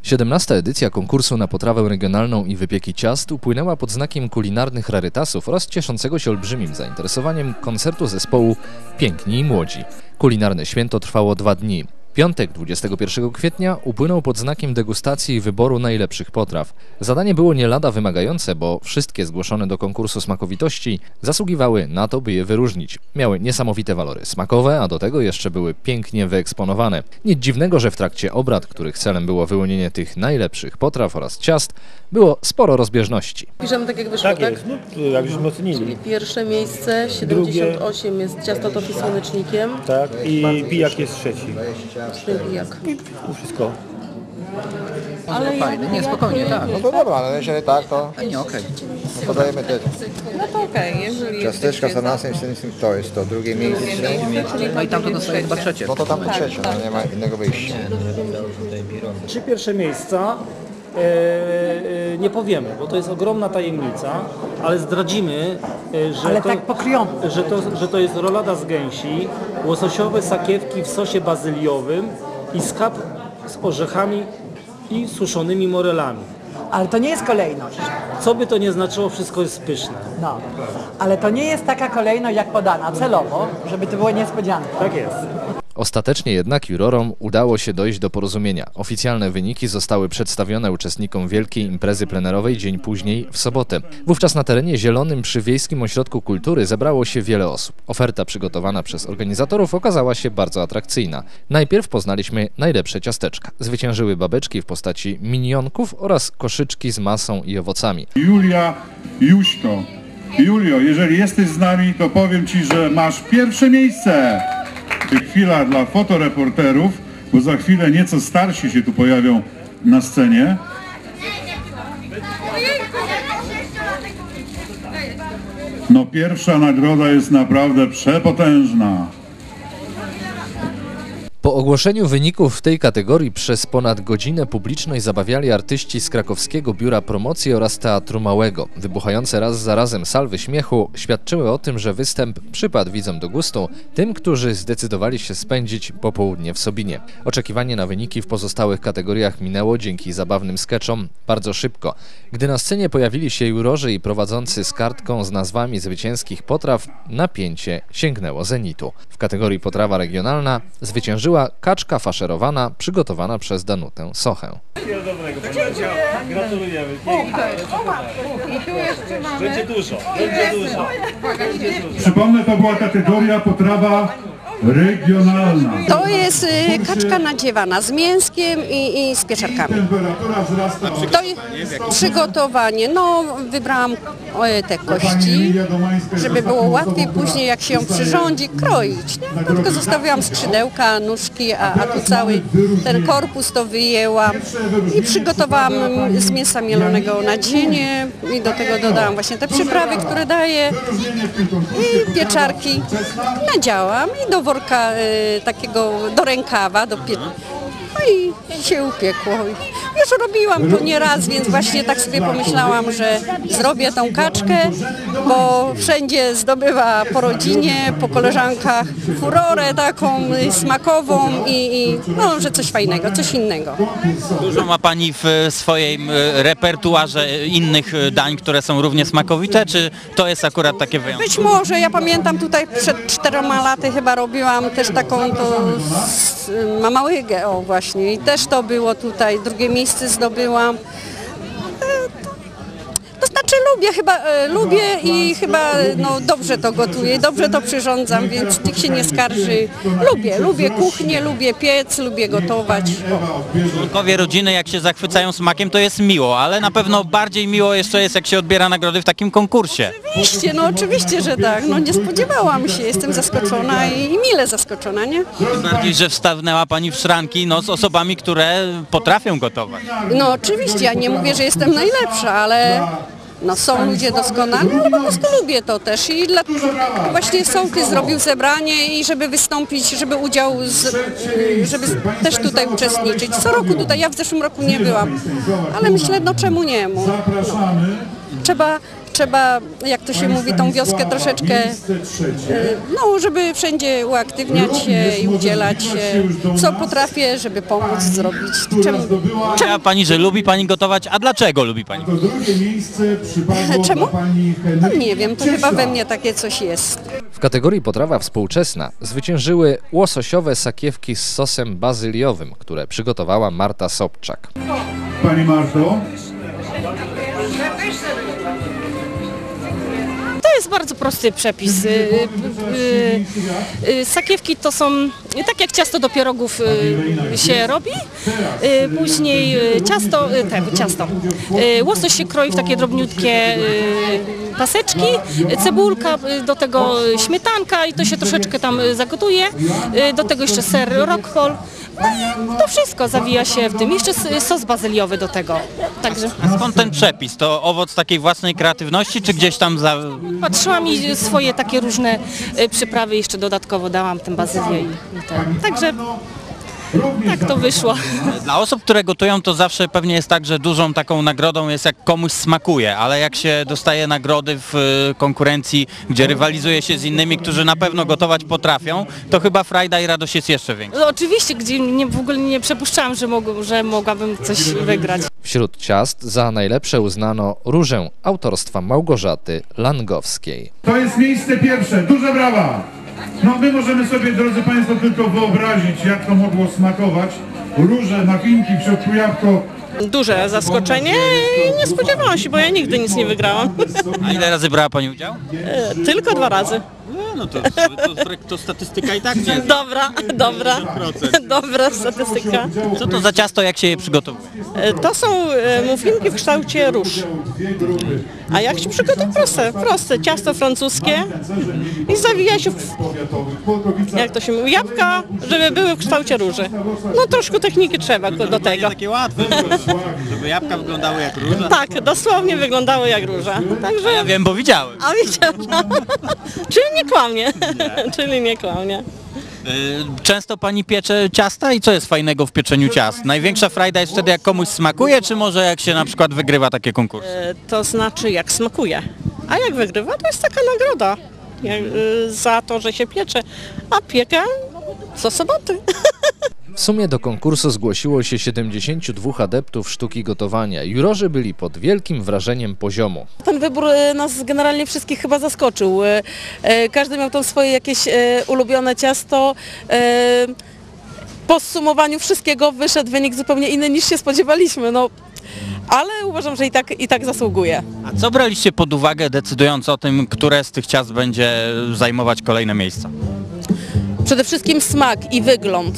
17. edycja konkursu na potrawę regionalną i wypieki ciast upłynęła pod znakiem kulinarnych rarytasów oraz cieszącego się olbrzymim zainteresowaniem koncertu zespołu Piękni i Młodzi. Kulinarne święto trwało 2 dni. Piątek 21 kwietnia upłynął pod znakiem degustacji i wyboru najlepszych potraw. Zadanie było nie lada wymagające, bo wszystkie zgłoszone do konkursu smakowitości zasługiwały na to, by je wyróżnić. Miały niesamowite walory smakowe, a do tego jeszcze były pięknie wyeksponowane. Nic dziwnego, że w trakcie obrad, których celem było wyłonienie tych najlepszych potraw oraz ciast, było sporo rozbieżności. Piszemy tak jak wyszło, tak? Jest, no, jak już ocenili. Czyli pierwsze miejsce, 78 jest ciasto tofi z słonecznikiem. Tak, i pijak jest trzeci. Pijak. I wszystko. Ale fajne, nie, spokojnie, tak. No to dobra, ale jeżeli tak, to Nie, okej. no podajemy te No to okej, jeżeli ciasteczka z ananasem i z tym, to jest to drugie miejsce. No i tam to dostaje chyba trzecie. No to tam trzecie, no nie ma innego wyjścia. 3 pierwsze miejsca nie powiemy, bo to jest ogromna tajemnica, ale zdradzimy, że, Ale to, tak pokryjomo. że to jest rolada z gęsi, łososiowe sakiewki w sosie bazyliowym i skap z orzechami i suszonymi morelami. Ale to nie jest kolejność. Co by to nie znaczyło, wszystko jest pyszne. No. Ale to nie jest taka kolejność jak podana celowo, żeby to było niespodzianką. Tak jest. Ostatecznie jednak jurorom udało się dojść do porozumienia. Oficjalne wyniki zostały przedstawione uczestnikom wielkiej imprezy plenerowej dzień później, w sobotę. Wówczas na terenie zielonym przy Wiejskim Ośrodku Kultury zebrało się wiele osób. Oferta przygotowana przez organizatorów okazała się bardzo atrakcyjna. Najpierw poznaliśmy najlepsze ciasteczka. Zwyciężyły babeczki w postaci minionków oraz koszyczki z masą i owocami. Julia Juśko. Julio, jeżeli jesteś z nami, to powiem Ci, że masz pierwsze miejsce. Chwila dla fotoreporterów, bo za chwilę nieco starsi się tu pojawią na scenie. No pierwsza nagroda jest naprawdę przepotężna. Po ogłoszeniu wyników w tej kategorii przez ponad godzinę publiczność zabawiali artyści z krakowskiego biura promocji oraz Teatru Małego. Wybuchające raz za razem salwy śmiechu świadczyły o tym, że występ przypadł widzom do gustu, tym, którzy zdecydowali się spędzić popołudnie w Sobinie. Oczekiwanie na wyniki w pozostałych kategoriach minęło dzięki zabawnym skeczom bardzo szybko. Gdy na scenie pojawili się jurorzy i prowadzący z kartką z nazwami zwycięskich potraw, napięcie sięgnęło zenitu. W kategorii potrawa regionalna zwyciężyła kaczka faszerowana przygotowana przez Danutę Sochę. Gratulujemy. Będzie dużo. Przypomnę, to była kategoria potrawa regionalna. To jest kaczka nadziewana z mięskiem i z pieczarkami. Temperatura wzrasta. To jest przygotowanie, no wybrałam te kości, żeby było łatwiej później jak się ją przyrządzi, kroić. Nie? No, tylko zostawiłam skrzydełka, nóżki, a tu cały ten korpus to wyjęłam i przygotowałam z mięsa mielonego nadzienie i do tego dodałam właśnie te przyprawy, które daję i pieczarki nadziałam i do worka takiego, do rękawa, no i się upiekło. Już robiłam to nieraz, więc właśnie tak sobie pomyślałam, że zrobię tą kaczkę, bo wszędzie zdobywa po rodzinie, po koleżankach furorę taką smakową i no, że coś fajnego, coś innego. Dużo ma Pani w swoim repertuarze innych dań, które są równie smakowite, czy to jest akurat takie wyjątkowe? Być może, ja pamiętam tutaj przed 4 laty chyba robiłam też taką to mama łygę, o właśnie, i też to było tutaj, drugie miejsce zdobyłam. To znaczy lubię i chyba no, dobrze to gotuję, dobrze to przyrządzam, więc nikt się nie skarży. Lubię kuchnię, lubię piec, lubię gotować. Członkowie rodziny jak się zachwycają smakiem, to jest miło, ale na pewno bardziej miło jeszcze jest, jak się odbiera nagrody w takim konkursie. Oczywiście, no oczywiście, że tak. No nie spodziewałam się, jestem zaskoczona i mile zaskoczona, nie? Tym bardziej, że wstawnęła Pani w szranki no, z osobami, które potrafią gotować. No oczywiście, ja nie mówię, że jestem najlepsza, ale no, są ludzie doskonali, ale po prostu lubię to też i właśnie sołtys zrobił zebranie i żeby wystąpić, żeby żeby też tutaj uczestniczyć. Co roku tutaj, ja w zeszłym roku nie byłam, ale myślę, no czemu nie? No. Trzeba, jak to się mówi, tą wioskę troszeczkę, no, żeby wszędzie uaktywniać się i udzielać się, co potrafię, żeby pomóc zrobić. Powiedziała Pani, że lubi Pani gotować, a dlaczego lubi Pani? Czemu? No nie wiem, to chyba we mnie takie coś jest. W kategorii potrawa współczesna zwyciężyły łososiowe sakiewki z sosem bazyliowym, które przygotowała Marta Sobczak. Pani Marto? To jest bardzo prosty przepis. Sakiewki to są, tak jak ciasto do pierogów się robi, później ciasto. Łosoś się kroi w takie drobniutkie paseczki, cebulka, do tego śmietanka i to się troszeczkę tam zagotuje, do tego jeszcze ser roquefort. No i to wszystko zawija się w tym. Jeszcze sos bazyliowy do tego. Także. A skąd ten przepis? To owoc takiej własnej kreatywności, czy gdzieś tam patrzyłam i swoje takie różne przyprawy jeszcze dodatkowo dałam, ten bazylię i ten. Także tak to wyszło. Dla osób, które gotują, to zawsze pewnie jest tak, że dużą taką nagrodą jest, jak komuś smakuje, ale jak się dostaje nagrody w konkurencji, gdzie rywalizuje się z innymi, którzy na pewno gotować potrafią, to chyba frajda i radość jest jeszcze większa. No, oczywiście, gdzie w ogóle nie przypuszczałam, że mogłabym coś wygrać. Wśród ciast za najlepsze uznano różę autorstwa Małgorzaty Langowskiej. To jest miejsce pierwsze, duże brawa! No my możemy sobie, drodzy Państwo, tylko wyobrazić, jak to mogło smakować. Róże, muffinki, w środku jabłko. Duże zaskoczenie i nie spodziewałam się, bo ja nigdy nic nie wygrałam. A ile razy brała Pani udział? Tylko 2 razy. No to statystyka i tak nie jest. Dobra statystyka. Co to za ciasto, jak się je przygotowuje? To są muffinki w kształcie róż. A jak się przygotuje? Proste. Ciasto francuskie i zawija się jak to się mówi, jabłka, żeby były w kształcie róży. No troszkę techniki trzeba do tego. Takie łatwe, żeby jabłka wyglądały jak róża. Tak, dosłownie wyglądały jak róża. Także... Ja wiem, bo widziałem. A widziałem. Czyli nie kłamie. Czyli nie kłamie. Często Pani piecze ciasta i co jest fajnego w pieczeniu ciast? Największa frajda jest wtedy, jak komuś smakuje, czy może jak się na przykład wygrywa takie konkursy? To znaczy jak smakuje. A jak wygrywa, to jest taka nagroda za to, że się piecze. A piekę co soboty. W sumie do konkursu zgłosiło się 72 adeptów sztuki gotowania. Jurorzy byli pod wielkim wrażeniem poziomu. Ten wybór nas generalnie wszystkich chyba zaskoczył. Każdy miał tam swoje jakieś ulubione ciasto. Po zsumowaniu wszystkiego wyszedł wynik zupełnie inny niż się spodziewaliśmy. No, ale uważam, że i tak zasługuje. A co braliście pod uwagę, decydując o tym, które z tych ciast będzie zajmować kolejne miejsca? Przede wszystkim smak i wygląd.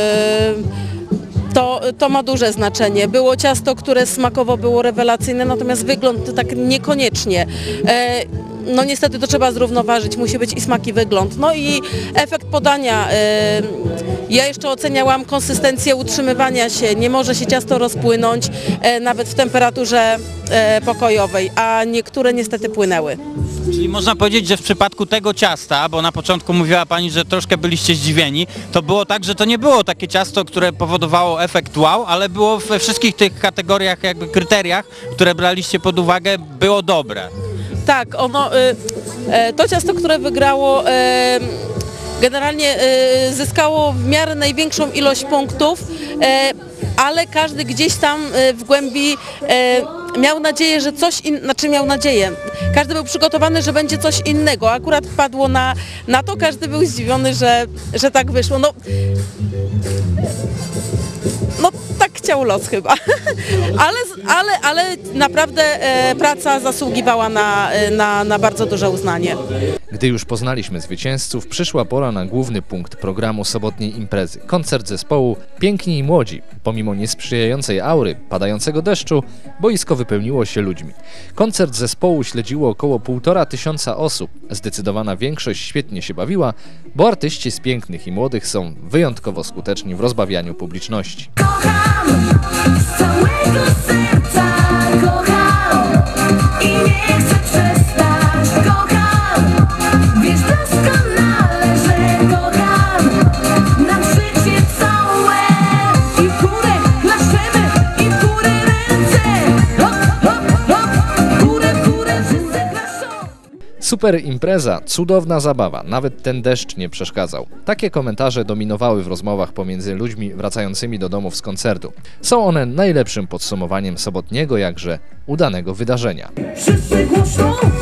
To ma duże znaczenie. Było ciasto, które smakowo było rewelacyjne, natomiast wygląd tak niekoniecznie. No niestety to trzeba zrównoważyć, musi być i smak, i wygląd. No i efekt podania. Ja jeszcze oceniałam konsystencję utrzymywania się. Nie może się ciasto rozpłynąć nawet w temperaturze pokojowej, a niektóre niestety płynęły. Czyli można powiedzieć, że w przypadku tego ciasta, bo na początku mówiła Pani, że troszkę byliście zdziwieni, to było tak, że to nie było takie ciasto, które powodowało efekt wow, ale było we wszystkich tych kategoriach, jakby kryteriach, które braliście pod uwagę, było dobre. Tak, to ciasto, które wygrało, generalnie zyskało w miarę największą ilość punktów, ale każdy gdzieś tam w głębi miał nadzieję, że miał nadzieję. Każdy był przygotowany, że będzie coś innego. Akurat padło na to, każdy był zdziwiony, że tak wyszło. No tak chciał los chyba. ale naprawdę praca zasługiwała na bardzo duże uznanie. Gdy już poznaliśmy zwycięzców, przyszła pora na główny punkt programu sobotniej imprezy. Koncert zespołu Piękni i Młodzi. Pomimo niesprzyjającej aury, padającego deszczu, boisko wypełniło się ludźmi. Koncert zespołu śledziło około 1500 osób. Zdecydowana większość świetnie się bawiła, bo artyści z Pięknych i Młodych są wyjątkowo skuteczni w rozbawianiu publiczności. Kocham, z całego serca kocham i nie chcę przestać, kocham, wiesz doskonale, że kocham, nam życie całe i w górę klaszczemy i w górę ręce, hop, hop, hop, w górę Super impreza, cudowna zabawa, nawet ten deszcz nie przeszkadzał. Takie komentarze dominowały w rozmowach pomiędzy ludźmi wracającymi do domów z koncertu. Są one najlepszym podsumowaniem sobotniego, jakże udanego wydarzenia. Wszyscy głośno